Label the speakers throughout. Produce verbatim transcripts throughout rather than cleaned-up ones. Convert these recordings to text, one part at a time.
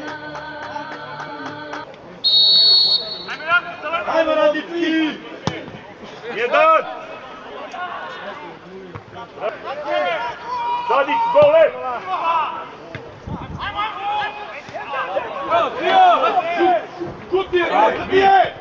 Speaker 1: Ajmo Radički! Jedan! Sadik, gole! Kutije! Kutije!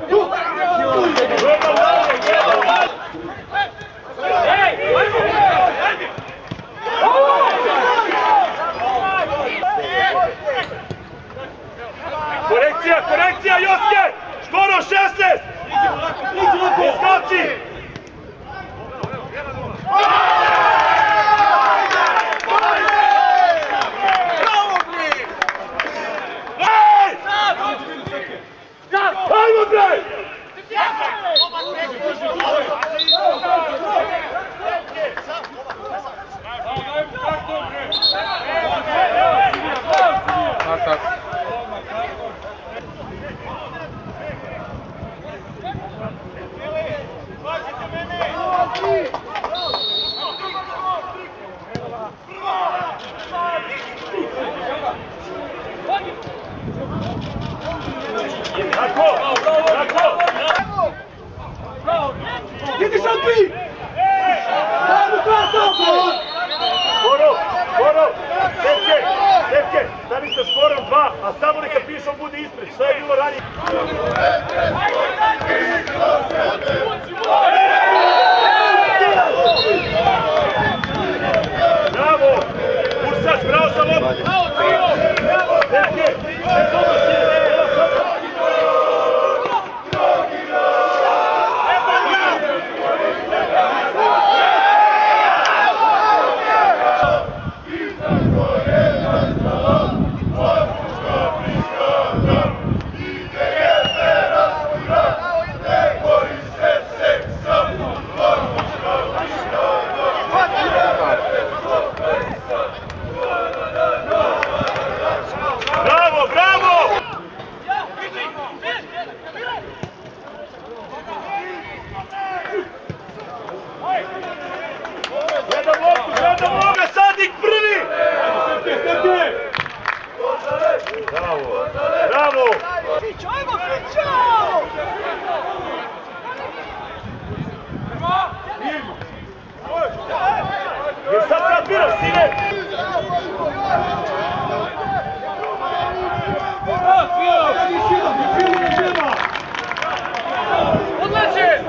Speaker 1: Korekcija, korekcija, Joske! Skoro šesnaest! Iskači! Ajmo bre! Tako, tako! Idi šampi! Skoro, skoro! Sepke, Sepke, stani sa skorom dva, a samo neka pišom bude ispred, što je bilo ranije? Bravo! Ursač, bravo sa loptu! Sepke, sve dobro si! Bravo! Fićo, ajmo Fićo! Jer sad kapiraš, sine! Odlače!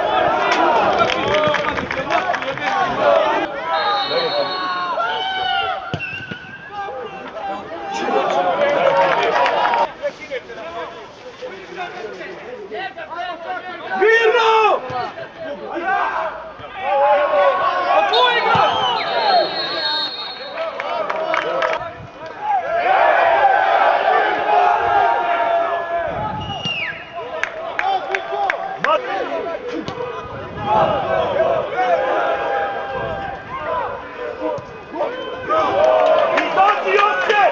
Speaker 1: Mirno! Otvoji ga! Izaci Joske!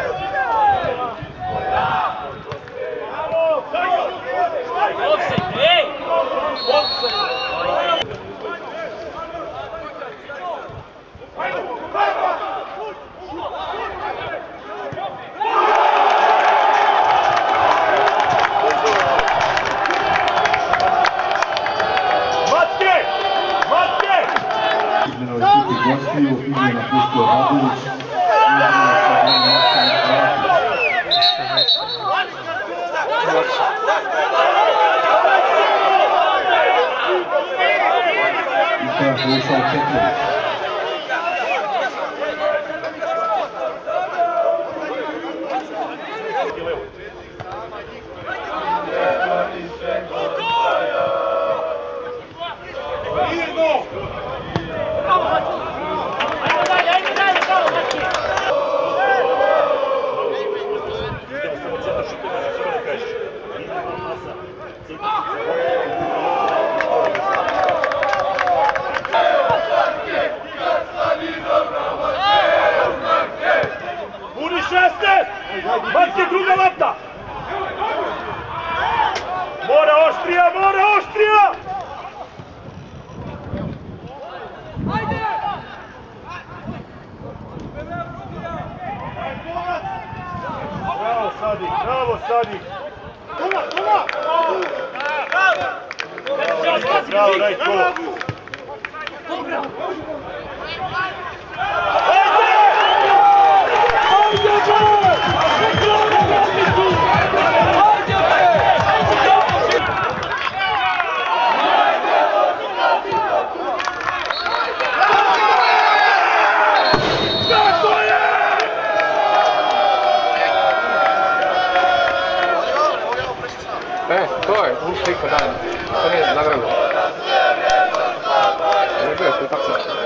Speaker 2: Gostiju ime napustio Radulić. I trenutno ušao Petrović.
Speaker 1: Budi šesnaest! Backi druga lopta! Mora oštrija, mora oštrija! Ajde! bravo Sadi. Bravo, bravo, Rajko.
Speaker 3: E, to je, ušli kod dan. To nije nagrado. Ne bio je tu tako.